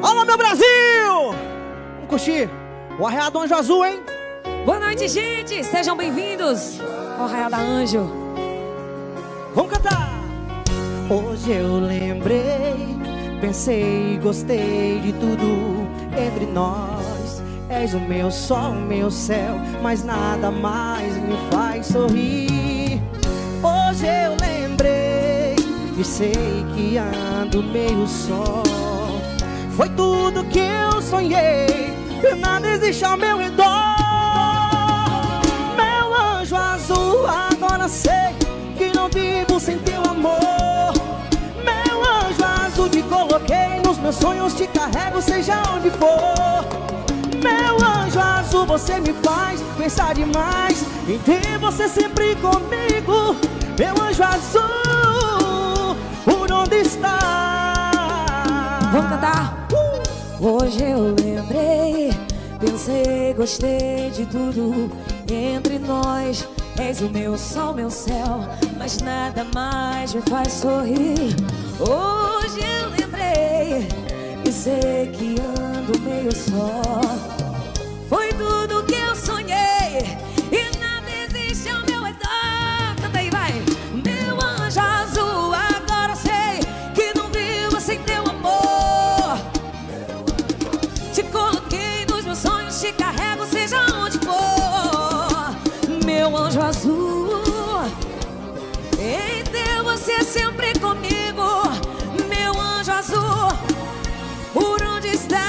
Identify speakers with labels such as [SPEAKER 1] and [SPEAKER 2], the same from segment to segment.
[SPEAKER 1] Alô, meu Brasil! Vamos curtir o Arraial do Anjo Azul, hein?
[SPEAKER 2] Boa noite, gente! Sejam bem-vindos ao Arraial da Anjo.
[SPEAKER 1] Vamos cantar! Hoje eu lembrei, pensei, gostei de tudo entre nós. És o meu sol, o meu céu, mas nada mais me faz sorrir. Hoje eu lembrei e sei que ando meio só. Foi tudo que eu sonhei e nada existe ao meu redor. Meu anjo azul, agora sei que não vivo sem teu amor. Meu anjo azul, te coloquei nos meus sonhos, te carrego seja onde for. Meu anjo azul, você me faz pensar demais em ter você sempre comigo. Meu anjo azul, por onde está?
[SPEAKER 2] Vamos cantar? Hoje eu lembrei, pensei, gostei de tudo entre nós. És o meu sol, meu céu, mas nada mais me faz sorrir. Hoje eu lembrei e sei que ando meio só. Foi tudo que eu sonhei e nada existe ao meu redor. Canta aí, vai! Meu anjo azul, agora sei que não vivo sem teu amor. Te coloquei nos meus sonhos, te carrego seja onde for. Meu anjo azul, em Deus você é sempre comigo. Meu anjo azul, por onde estás?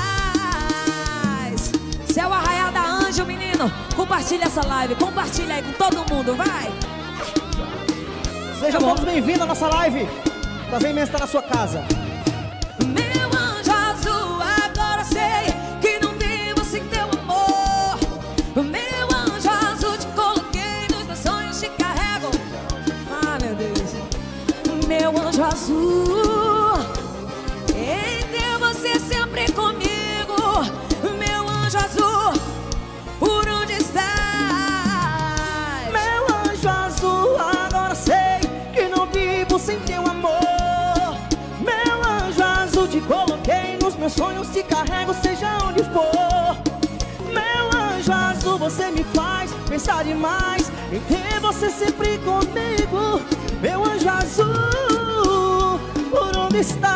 [SPEAKER 2] Se é o Arraial da Anjo, menino, compartilha essa live, compartilha aí com todo mundo, vai!
[SPEAKER 1] Sejam todos bem-vindos à nossa live. Prazer imenso estar na sua casa.
[SPEAKER 2] Meu anjo azul, agora sei que não vivo sem teu amor. Meu anjo azul, te coloquei nos meus sonhos, te carrego. Ah, meu Deus. Meu anjo azul, em Deus você é sempre comigo. Meu anjo azul, por onde estás?
[SPEAKER 1] Meu anjo azul, agora sei que não vivo sem teu amor. Meu anjo azul, te coloquei nos meus sonhos, te carrego seja onde for. Meu anjo azul, você me faz pensar demais em ter você sempre comigo. Meu anjo azul, por onde está?